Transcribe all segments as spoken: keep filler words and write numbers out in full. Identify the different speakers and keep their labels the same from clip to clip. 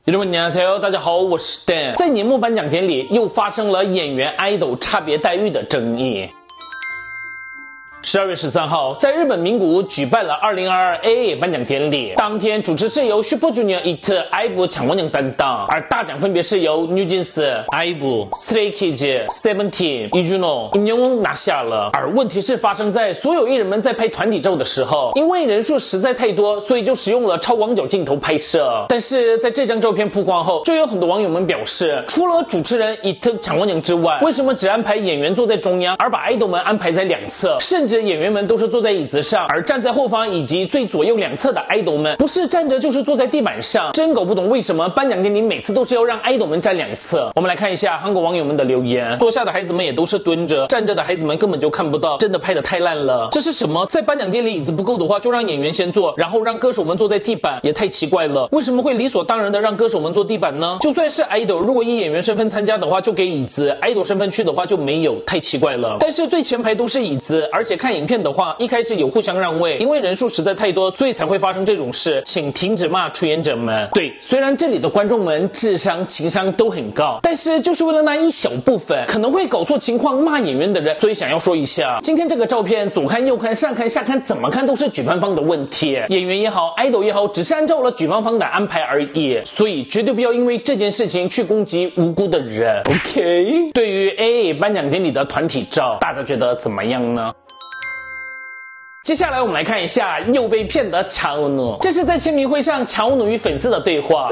Speaker 1: 여러분,안녕하세요，大家好，我是 Dan。在年末颁奖典礼又发生了演员 idol 差别待遇的争议。十二月十三号，在日本名古屋举办了二零二二 A A 颁奖典礼。当天主持是由 Super Junior、I T、I V E、抢光奖担当，而大奖分别是由 NewJeans、I V E、Stray Kids、Seventeen、Ijuno、임영웅拿下了。而问题是发生在所有艺人们在拍团体照的时候，因为人数实在太多，所以就使用了超广角镜头拍摄。但是在这张照片曝光后，就有很多网友们表示，除了主持人 I T 抢光奖之外，为什么只安排演员坐在中央，而把 idol 们安排在两侧，甚至演员们都是坐在椅子上，而站在后方以及最左右两侧的 idol 们不是站着就是坐在地板上，真搞不懂为什么颁奖典礼每次都是要让 idol 们站两侧。我们来看一下韩国网友们的留言，坐下的孩子们也都是蹲着，站着的孩子们根本就看不到，真的拍得太烂了。这是什么？在颁奖典礼椅子不够的话，就让演员先坐，然后让歌手们坐在地板，也太奇怪了。为什么会理所当然的让歌手们坐地板呢？就算是 idol， 如果以演员身份参加的话就给椅子， idol 身份去的话就没有，太奇怪了。但是最前排都是椅子，而且看影片的话，一开始有互相让位，因为人数实在太多，所以才会发生这种事。请停止骂出演者们。对，虽然这里的观众们智商、情商都很高，但是就是为了那一小部分可能会搞错情况骂演员的人，所以想要说一下，今天这个照片左看右看上看下看，怎么看都是举办方的问题。演员也好 idol 也好，只是按照了举办方的安排而已，所以绝对不要因为这件事情去攻击无辜的人。 OK， 对于 A A 颁奖典礼的团体照，大家觉得怎么样呢？接下来我们来看一下又被骗的乔努，这是在签名会上乔努与粉丝的对话。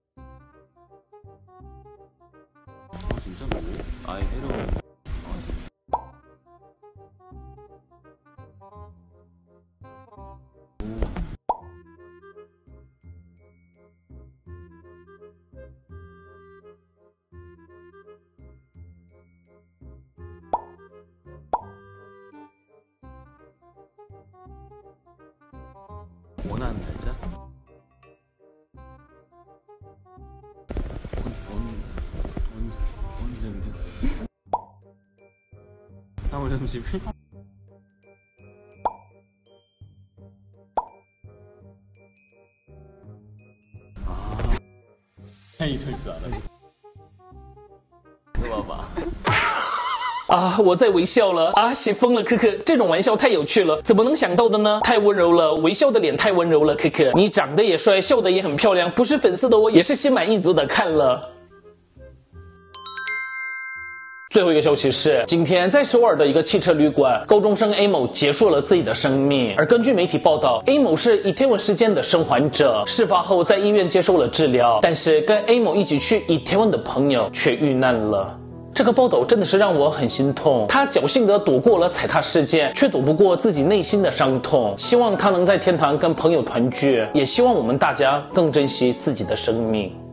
Speaker 2: 원하는 날짜? 언제인데? 삼월 삼십일? 아, 이럴 줄 알았어. 이거 봐봐.
Speaker 1: 啊，我在微笑了啊，写疯了，可可，这种玩笑太有趣了，怎么能想到的呢？太温柔了，微笑的脸太温柔了，可可，你长得也帅，笑得也很漂亮，不是粉丝的我也是心满意足的看了。最后一个消息是，今天在首尔的一个汽车旅馆，高中生 A 某结束了自己的生命。而根据媒体报道， A 某是itaewon事件的生还者，事发后在医院接受了治疗，但是跟 A 某一起去itaewon的朋友却遇难了。这个报道真的是让我很心痛，他侥幸地躲过了踩踏事件，却躲不过自己内心的伤痛。希望他能在天堂跟朋友团聚，也希望我们大家更珍惜自己的生命。